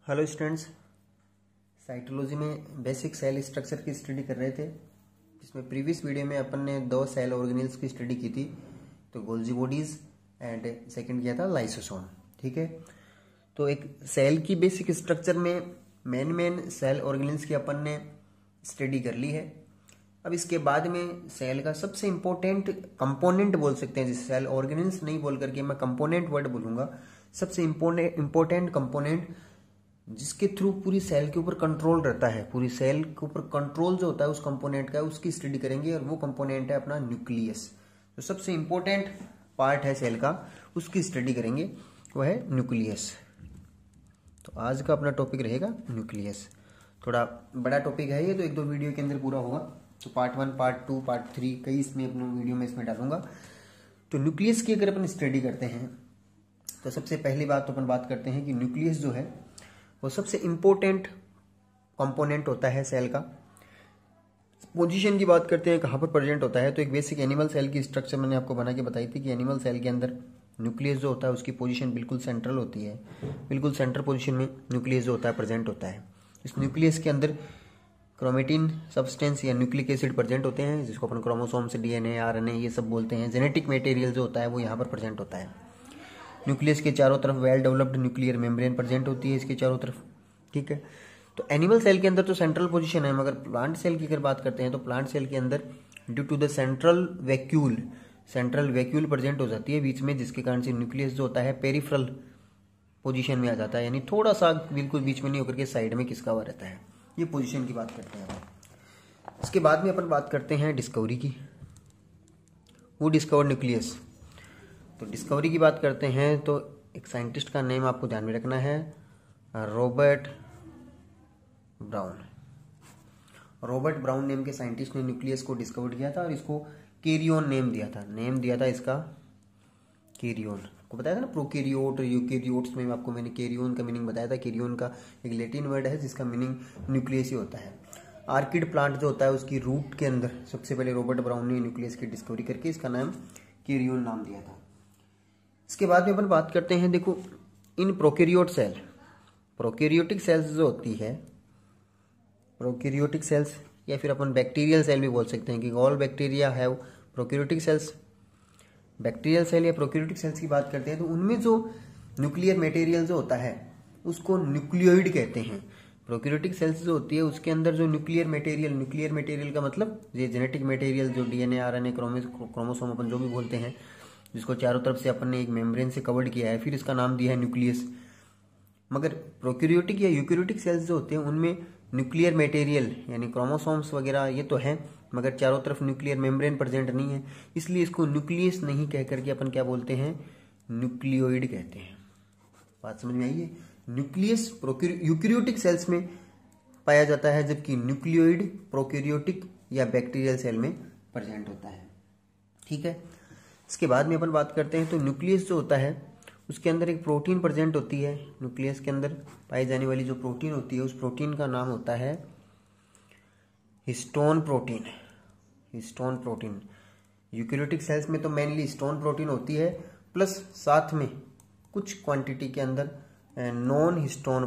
Hello students, cytology में basic cell structure की study कर रहे थे, जिसमें प्रीवियस वीडियो में अपन ने दो सेल ऑर्गेनेल्स की स्टडी की थी। तो गोल्जी बॉडीज एंड सेकंड किया था लाइसोसोम। ठीक है, तो एक सेल की बेसिक स्ट्रक्चर में मेन सेल ऑर्गेनेल्स की अपन ने स्टडी कर ली है। अब इसके बाद में सेल का सबसे इंपॉर्टेंट कंपोनेंट बोल सकते हैं, जिसे सेल ऑर्गेनेल्स नहीं बोल करके मैं कंपोनेंट वर्ड बोलूंगा। सबसे इंपॉर्टेंट कंपोनेंट जिसके थ्रू पूरी सेल के ऊपर कंट्रोल रहता है, पूरी सेल के ऊपर कंट्रोल जो होता है उस कंपोनेंट का, उसकी स्टडी करेंगे। और वो कंपोनेंट है अपना न्यूक्लियस। तो सबसे इंपॉर्टेंट पार्ट है सेल का, उसकी स्टडी करेंगे, वो है न्यूक्लियस। तो आज का अपना टॉपिक रहेगा न्यूक्लियस। थोड़ा बड़ा टॉपिक है ये, तो एक दो वीडियो के अंदर पूरा होगा। तो पार्ट 1, पार्ट 2, पार्ट 3 कई इसमें अपने वीडियो में इसमें डालूंगा। तो न्यूक्लियस की अगर अपन स्टडी करते हैं तो सबसे पहली बात तो अपन बात करते हैं कि न्यूक्लियस जो है वो सबसे इंपॉर्टेंट कंपोनेंट होता है सेल का। पोजीशन की बात करते हैं कहाँ पर प्रेजेंट होता है, तो एक बेसिक एनिमल सेल की स्ट्रक्चर मैंने आपको बना के बताई थी कि एनिमल सेल के अंदर न्यूक्लियस जो होता है उसकी पोजीशन बिल्कुल सेंट्रल होती है। बिल्कुल सेंट्रल पोजीशन में न्यूक्लियस जो होता है प्रेजेंट होता है। इस न्यूक्लियस के अंदर क्रोमेटिन सब्सटेंस या न्यूक्लिक एसिड प्रेजेंट होते हैं, जिसको अपन क्रोमोसोम्स, डीएनए, आरएनए ये सब बोलते हैं। जेनेटिक मटेरियल जो होता है वो यहाँ पर प्रेजेंट होता है। न्यूक्लियस के चारों तरफ well developed nuclear membrane present होती है इसके चारों तरफ। ठीक है, तो एनिमल सेल के अंदर तो सेंट्रल पोजीशन है, मगर प्लांट सेल की अगर बात करते हैं तो प्लांट सेल के अंदर due to the central vacuole present हो जाती है बीच में, जिसके कारण से न्यूक्लियस जो होता है पेरिफेरल पोजीशन में आ जाता है, यानी थोड़ा सा बिल्कुल बीच में नहीं होकर के साइड में किसका हुआ रहता है। ये पोजीशन की बात करते हैं अपन। इसके बाद में अपन बात करते हैं डिस्कवरी की। वो डिस्कवर्ड न्यूक्लियस। तो डिस्कवरी की बात करते हैं तो एक साइंटिस्ट का नेम आपको ध्यान में रखना है, Robert Brown. Robert Brown name के साइंटिस्ट ने न्यूक्लियस को डिस्कवर किया था और इसको कैरियोन नेम दिया था। नेम दिया था इसका कैरियोन। आपको बताया था ना प्रोकैरियोट और यूकैरियोट्स में आपको मैंने कैरियोन का मीनिंग बताया था। कैरियोन का एक लैटिन वर्ड है जिसका मीनिंग न्यूक्लियस ही होता है। आर्किड प्लांट जो होता है उसकी रूट के अंदर सबसे पहले रॉबर्ट ब्राउन ने न्यूक्लियस की डिस्कवरी करके इसका नाम कैरियोन नाम दिया था। इसके बाद में अपन बात करते हैं, देखो इन प्रोकैरियोट सेल, प्रोकैरियोटिक सेल्स जो होती है, प्रोकैरियोटिक सेल्स या फिर अपन बैक्टीरियल सेल भी बोल सकते हैं कि all bacteria have prokaryotic cells. Bacterial cell या प्रोकैरियोटिक सेल्स की बात करते हैं तो उनमें जो न्यूक्लियर मटेरियल जो होता है उसको न्यूक्लियोइड कहते हैं। प्रोकैरियोटिक सेल्स जो होती है उसके अंदर जो न्यूक्लियर मटेरियल का मतलब ये जेनेटिक मटेरियल जो डीएनए, आरएनए, क्रोमोसोम अपन जो भी बोलते हैं, जिसको चारों तरफ से अपन ने एक मेम्ब्रेन से कवर्ड किया है, फिर इसका नाम दिया है न्यूक्लियस। मगर प्रोकैरियोटिक या यूकैरियोटिक सेल्स जो होते हैं उनमें न्यूक्लियर मटेरियल यानी क्रोमोसोम्स वगैरह ये तो है, मगर चारों तरफ न्यूक्लियर मेम्ब्रेन प्रेजेंट नहीं है, इसलिए इसको न्यूक्लियस नहीं कह करके अपन क्या बोलते हैं, न्यूक्लियोइड कहते हैं। बात समझ में आई है? न्यूक्लियस यूकैरियोटिक सेल्स में पाया जाता है, जबकि न्यूक्लियोइड प्रोकैरियोटिक या बैक्टीरियल सेल में प्रेजेंट होता है। ठीक है, इसके बाद में अपन बात करते हैं तो न्यूक्लियस जो होता है उसके अंदर एक प्रोटीन प्रेजेंट होती है। न्यूक्लियस के अंदर पाई जाने वाली जो प्रोटीन होती है उस प्रोटीन का नाम होता है histone protein. Histone protein eukaryotic cells में तो मेनली हिस्टोन प्रोटीन होती है, प्लस साथ में कुछ क्वांटिटी के अंदर नॉन हिस्टोन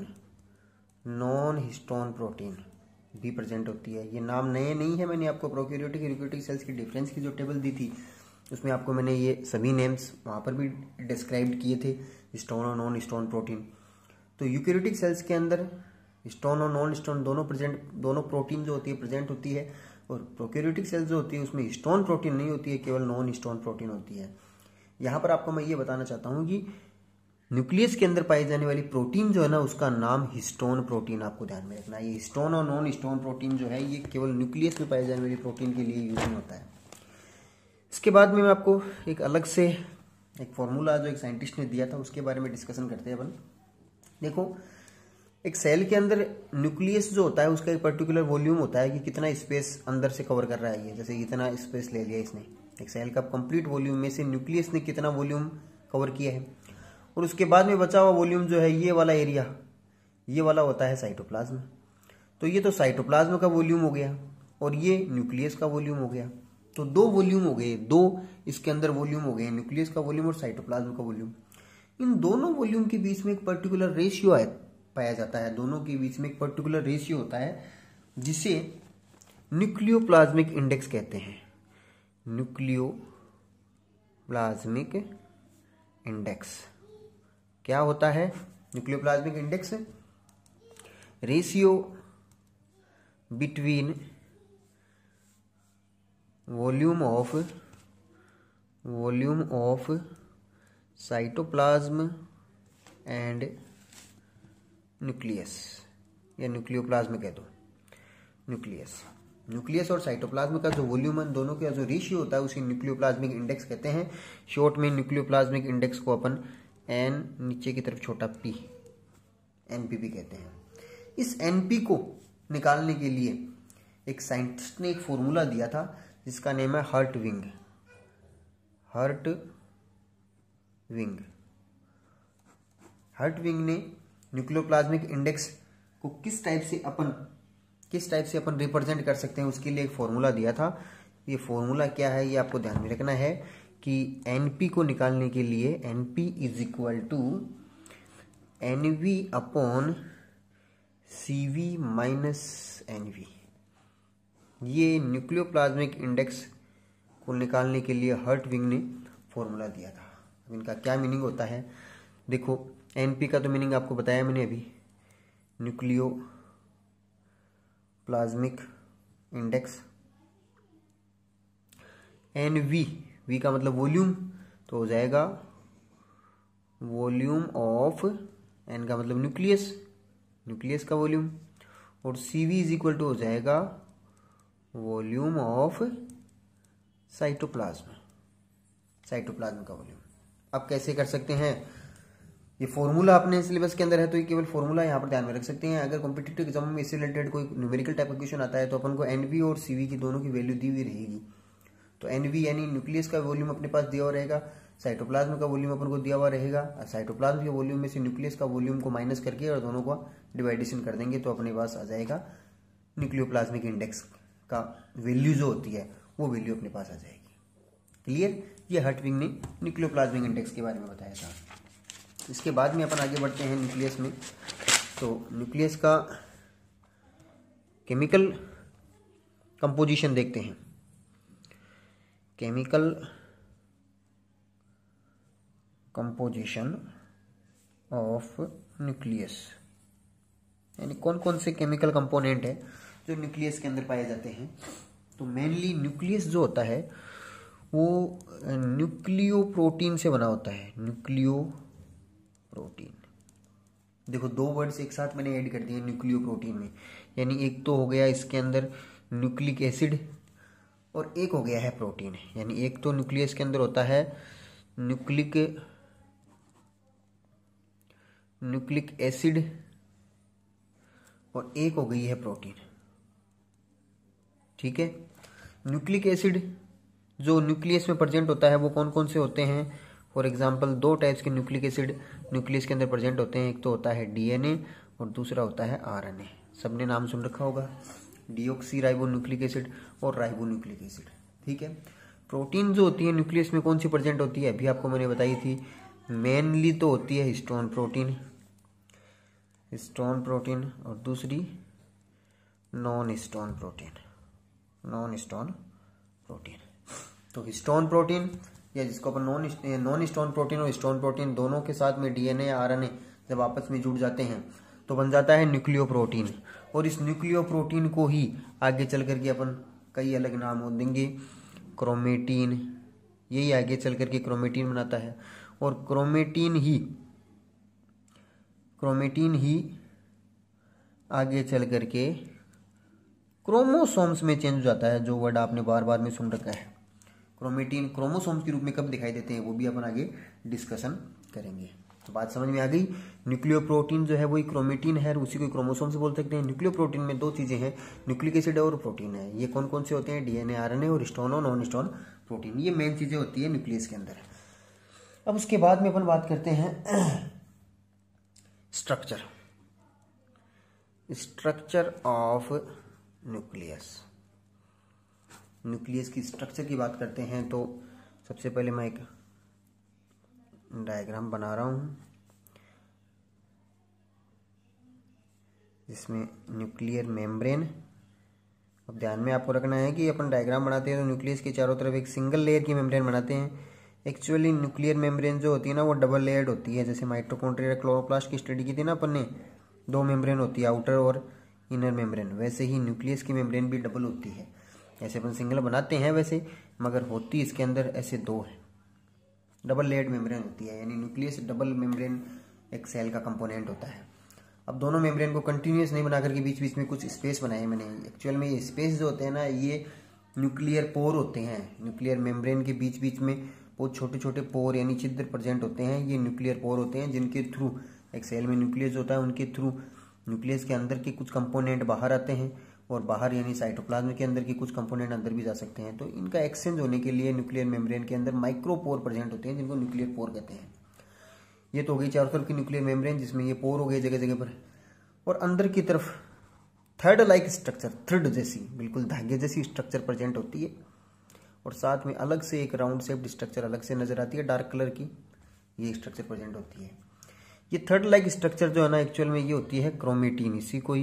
प्रोटीन भी प्रेजेंट होती है। ये नाम नए नहीं है, मैंने आपको प्रोकैरियोटिक और यूकैरियोटिक सेल्स की डिफरेंस की जो टेबल दी थी उसमें आपको मैंने ये सभी नेम्स वहाँ पर भी डिस्क्राइब किए थे, हिस्टोन और नॉन हिस्टोन प्रोटीन। तो यूकैरियोटिक सेल्स के अंदर हिस्टोन और नॉन हिस्टोन दोनों प्रोटीन जो होती है प्रेजेंट होती है, और प्रोकैरियोटिक सेल्स जो होती है उसमें हिस्टोन प्रोटीन नहीं होती है, केवल नॉन हिस्टोन प्रोटीन होती है। यहाँ पर आपको मैं ये बताना चाहता हूँ कि न्यूक्लियस के अंदर पाई जाने वाली प्रोटीन जो है ना उसका नाम हिस्टोन प्रोटीन आपको ध्यान में रखना है। ये हिस्टोन और नॉन हिस्टोन प्रोटीन जो है ये केवल न्यूक्लियस में पाई जाने वाली प्रोटीन के लिए यूज नहीं होता है। इसके बाद में मैं आपको एक अलग से एक फॉर्मूला जो एक साइंटिस्ट ने दिया था उसके बारे में डिस्कशन करते हैं अपन। देखो एक सेल के अंदर न्यूक्लियस जो होता है उसका एक पर्टिकुलर वॉल्यूम होता है कि कितना स्पेस अंदर से कवर कर रहा है। ये जैसे इतना स्पेस ले लिया इसने, एक सेल का कंप्लीट वॉल्यूम में से न्यूक्लियस ने कितना वॉल्यूम कवर किया है, और उसके बाद में बचा हुआ वॉल्यूम जो है ये वाला एरिया, ये वाला होता है साइटोप्लाज्म। तो ये तो साइटोप्लाज्म का वॉल्यूम हो गया और ये न्यूक्लियस का वॉल्यूम हो गया। तो दो वॉल्यूम हो गए, दो इसके अंदर वॉल्यूम हो गए, न्यूक्लियस का वॉल्यूम और साइटोप्लाज्म का वॉल्यूम। इन दोनों वॉल्यूम के बीच में एक पर्टिकुलर रेशियो पाया जाता है। दोनों के बीच में एक पर्टिकुलर रेशियो होता है जिसे न्यूक्लियोप्लाज्मिक इंडेक्स कहते हैं। न्यूक्लियोप्लाज्मिक इंडेक्स क्या होता है? Nucleoplasmic index ratio between volume of cytoplasm and nucleus, या न्यूक्लियोप्लाज्म कह दो। न्यूक्लियस और साइटोप्लाज्म का जो वॉल्यूम है, दोनों का जो रेशियो होता है उसे न्यूक्लियोप्लाज्मिक इंडेक्स कहते हैं। शॉर्ट में न्यूक्लियोप्लाज्मिक इंडेक्स को अपन एन नीचे की तरफ छोटा पी, एनपीपी कहते हैं। इस एनपी को निकालने के लिए एक साइंटिस्ट ने एक फॉर्मूला दिया था जिसका नेम है हर्टविंग। हर्टविंग ने न्यूक्लियोप्लाज्मिक इंडेक्स को किस टाइप से अपन रिप्रेजेंट कर सकते हैं उसके लिए एक फॉर्मूला दिया था। ये फॉर्मूला क्या है ये आपको ध्यान में रखना है कि एनपी को निकालने के लिए NP is equal to NV upon CV minus NV. ये न्यूक्लियोप्लाज्मिक इंडेक्स को निकालने के लिए हर्टविंग ने फॉर्मूला दिया था। अब इनका क्या मीनिंग होता है देखो, एनपी का तो मीनिंग आपको बताया मैंने अभी, न्यूक्लियोप्लाज्मिक इंडेक्स। एनवी, वी का मतलब वॉल्यूम, तो हो जाएगा वॉल्यूम ऑफ, एन का मतलब न्यूक्लियस का वॉल्यूम, और सीवी इज इक्वल टू हो जाएगा वॉल्यूम ऑफ साइटोप्लाज्म का वॉल्यूम। अब कैसे कर सकते हैं? ये फॉर्मूला अपने सिलेबस के अंदर है तो ये केवल फॉर्मूला यहाँ पर ध्यान में रख सकते हैं। अगर कॉम्पिटिटिव एग्जाम में इससे रिलेटेड कोई न्यूमेरिकल टाइप का क्वेश्चन आता है तो अपन को एनवी और सीवी की दोनों की वैल्यू दी हुई रहेगी। तो एनवी यानी न्यूक्लियस का वॉल्यूम अपने पास दिया हुआ रहेगा, साइटोप्लाज्म का वॉल्यूम अपन को दिया हुआ रहेगा। साइटोप्लाज्म के वॉल्यूम में से न्यूक्लियस का वॉल्यूम को माइनस करके और दोनों का डिवाइडेशन कर देंगे तो अपने पास आ जाएगा न्यूक्लियोप्लाज्मिक इंडेक्स का वैल्यू जो होती है वो वैल्यू अपने पास आ जाएगी। क्लियर? ये हर्टविंग ने न्यूक्लियोप्लाज्मिक इंडेक्स के बारे में बताया था। इसके बाद में अपन आगे बढ़ते हैं न्यूक्लियस में। तो न्यूक्लियस का केमिकल कंपोजिशन देखते हैं। केमिकल कंपोजिशन ऑफ न्यूक्लियस, यानी कौन कौन से केमिकल कंपोनेंट है जो न्यूक्लियस के अंदर पाए जाते हैं। तो मेनली न्यूक्लियस जो होता है वो न्यूक्लियोप्रोटीन से बना होता है। न्यूक्लियोप्रोटीन, देखो दो वर्ड्स एक साथ मैंने ऐड कर दिए न्यूक्लियोप्रोटीन में, यानी एक तो हो गया इसके अंदर न्यूक्लिक एसिड और एक हो गया है प्रोटीन। यानी एक तो न्यूक्लियस के अंदर होता है न्यूक्लिक एसिड और एक हो गई है प्रोटीन। ठीक है? न्यूक्लिक एसिड जो न्यूक्लियस में प्रेजेंट होता है वो कौन कौन से होते हैं? फॉर एग्जांपल दो टाइप्स के न्यूक्लिक एसिड न्यूक्लियस के अंदर प्रेजेंट होते हैं। एक तो होता है डीएनए और दूसरा होता है आरएनए। सबने नाम सुन रखा होगा, डीऑक्सी राइबो न्यूक्लिक एसिड और राइबो न्यूक्लिक एसिड। ठीक है? प्रोटीन जो होती है न्यूक्लियस में कौन सी प्रेजेंट होती है अभी आपको मैंने बताई थी, मेनली तो होती है हिस्टोन प्रोटीन और दूसरी नॉन हिस्टोन प्रोटीन। तो हिस्टोन प्रोटीन या जिसको अपन नॉन हिस्टोन प्रोटीन और हिस्टोन प्रोटीन दोनों के साथ में डीएनए या आरएनए जब आपस में जुड़ जाते हैं तो बन जाता है न्यूक्लियोप्रोटीन। और इस न्यूक्लियोप्रोटीन को ही आगे चल करके अपन कई अलग नाम देंगे, क्रोमेटीन, यही आगे चल करके क्रोमेटीन बनाता है। और क्रोमेटीन ही आगे चल करके क्रोमोसोम्स में चेंज हो जाता है, जो वर्ड आपने बार बार में सुन रखा है। क्रोमेटीन क्रोमोसोम्स के रूप में कब दिखाई देते हैं वो भी अपन आगे डिस्कशन करेंगे। तो बात समझ में आ गई। न्यूक्लियोप्रोटीन जो है वही क्रोमेटीन है और उसी को क्रोमोसोम से बोल सकते हैं। न्यूक्लियोप्रोटीन में दो चीजें हैं, न्यूक्लिक एसिड और प्रोटीन है। ये कौन कौन से होते हैं? डीएनए, आरएनए और हिस्टोन और नॉन हिस्टोन प्रोटीन। ये मेन चीजें होती है न्यूक्लियस के अंदर। अब उसके बाद में अपन बात करते हैं स्ट्रक्चर ऑफ न्यूक्लियस की स्ट्रक्चर की बात करते हैं। तो सबसे पहले मैं एक डायग्राम बना रहा हूं। जिसमें न्यूक्लियर मेम्ब्रेन। अब ध्यान में आपको रखना है कि अपन डायग्राम बनाते हैं तो न्यूक्लियस के चारों तरफ एक सिंगल लेयर की मेम्ब्रेन बनाते हैं। एक्चुअली न्यूक्लियर मेम्ब्रेन जो होती है ना वो डबल लेयर्ड होती है। जैसे माइटोकॉन्ड्रिया क्लोरोप्लास्ट की स्टडी की थी ना अपन ने, 2 मेम्ब्रेन होती है, आउटर और इनर मेम्ब्रेन। वैसे ही न्यूक्लियस की मेम्ब्रेन भी डबल होती है। ऐसे अपन सिंगल बनाते हैं वैसे, मगर होती इसके अंदर ऐसे 2 है, डबल लेयर्ड मेम्ब्रेन होती है। यानी न्यूक्लियस डबल मेम्ब्रेन एक सेल का कंपोनेंट होता है। अब दोनों मेम्ब्रेन को कंटिन्यूस नहीं बना करके बीच बीच में कुछ स्पेस बनाए मैंने। एक्चुअल में ये स्पेस जो होते हैं ना, ये न्यूक्लियर पोर होते हैं। न्यूक्लियर मेम्ब्रेन के बीच बीच में बहुत छोटे छोटे पोर यानी छिद्र प्रेजेंट होते हैं। ये न्यूक्लियर पोर होते हैं जिनके थ्रू एक सेल में न्यूक्लियस होता है, उनके थ्रू न्यूक्लियस के अंदर के कुछ कंपोनेंट बाहर आते हैं और बाहर यानी साइटोप्लाज्म के अंदर के कुछ कंपोनेंट अंदर भी जा सकते हैं। तो इनका एक्सचेंज होने के लिए न्यूक्लियर मेम्ब्रेन के अंदर माइक्रोपोर प्रेजेंट होते हैं जिनको न्यूक्लियर पोर कहते हैं। ये तो हो गई चारों तरफ की न्यूक्लियर मेम्ब्रेन जिसमें ये पोर हो गए जगह जगह पर। और अंदर की तरफ थ्रेड लाइक स्ट्रक्चर, थ्रेड जैसी, बिल्कुल धागे जैसी स्ट्रक्चर प्रेजेंट होती है। और साथ में अलग से एक राउंड शेप्ड स्ट्रक्चर अलग से नजर आती है, डार्क कलर की, ये स्ट्रक्चर प्रेजेंट होती है। ये थ्रेड लाइक स्ट्रक्चर जो है ना, एक्चुअल में ये होती है क्रोमेटीन। इसी को ही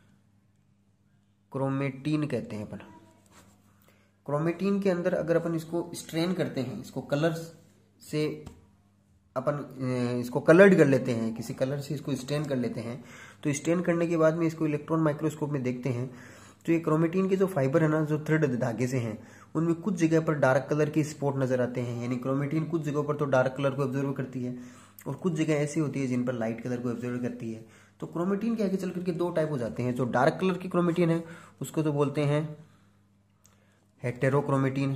क्रोमेटीन कहते हैं अपन। क्रोमेटीन के अंदर अगर अपन इसको स्ट्रेन करते हैं, इसको कलर्स से अपन इसको कलर्ड कर लेते हैं, किसी कलर से इसको स्टेन कर लेते हैं, तो स्टेन करने के बाद में इसको इलेक्ट्रॉन माइक्रोस्कोप में देखते हैं तो ये क्रोमेटीन के जो फाइबर है ना, जो थ्रेड धागे से हैं, उनमें कुछ जगह पर डार्क कलर के स्पॉट नजर आते हैं। यानी क्रोमेटीन कुछ जगहों पर तो डार्क कलर को ऑब्जर्व करती है और कुछ जगह ऐसी होती है जिन पर लाइट कलर को ऑब्जर्व करती है। तो क्रोमेटीन के आगे चल करके 2 टाइप हो जाते हैं। जो डार्क कलर की क्रोमेटीन है उसको तो बोलते हैं हेटेरोक्रोमेटीन,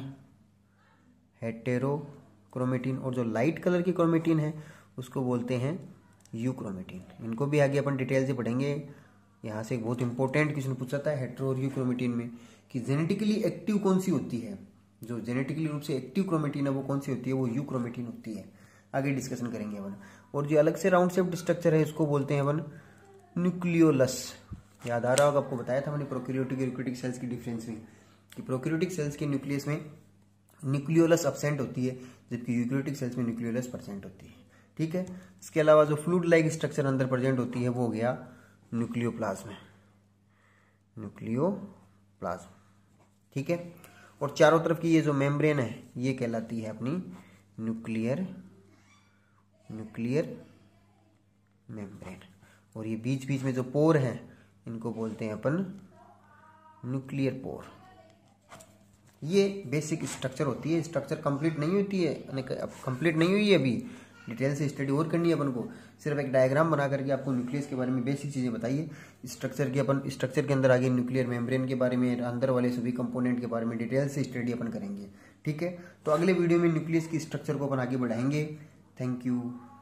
हेटेरोक्रोमेटीन, और जो लाइट कलर की क्रोमेटीन है उसको बोलते हैं यूक्रोमेटीन। इनको भी आगे अपन डिटेल से पढ़ेंगे। यहाँ से एक बहुत इंपॉर्टेंट क्वेश्चन पूछा था हेटेरो और यूक्रोमेटीन में कि जेनेटिकली एक्टिव कौन सी होती है। जो जेनेटिकली रूप से एक्टिव क्रोमेटीन है वो कौन सी होती है, वो यूक्रोमेटीन होती है। आगे डिस्कशन करेंगे अपन। और जो अलग से राउंड शेप्ड स्ट्रक्चर है इसको बोलते हैं अपन न्यूक्लियोलस। याद आ रहा होगा, आपको बताया था मैंने प्रोकैरियोटिक और यूकैरियोटिक सेल्स की डिफरेंस में कि प्रोकैरियोटिक सेल्स के न्यूक्लियस में न्यूक्लियोलस एब्सेंट होती है जबकि यूकैरियोटिक सेल्स में न्यूक्लियोलस प्रेजेंट होती है। ठीक है। इसके अलावा जो फ्लूइड लाइक स्ट्रक्चर अंदर प्रेजेंट होती है वो हो गया न्यूक्लियोप्लाज्म, न्यूक्लियोप्लाज्म। ठीक है। और चारों तरफ की ये जो मेम्ब्रेन है ये कहलाती है अपनी न्यूक्लियर मेम्ब्रेन। और ये बीच बीच में जो पोर हैं इनको बोलते हैं अपन न्यूक्लियर पोर। ये बेसिक स्ट्रक्चर होती है। स्ट्रक्चर कंप्लीट नहीं होती है, कंप्लीट नहीं हुई है अभी, डिटेल से स्टडी और करनी है अपन को। सिर्फ एक डायग्राम बना करके आपको न्यूक्लियस के बारे में बेसिक चीजें बताइए। स्ट्रक्चर की अपन स्ट्रक्चर के अंदर आगे न्यूक्लियर मेम्ब्रेन के बारे में, अंदर वाले सभी कंपोनेंट के बारे में डिटेल से स्टडी अपन करेंगे। ठीक है। तो अगले वीडियो में न्यूक्लियस की स्ट्रक्चर को अपन आगे बढ़ाएंगे। Thank you.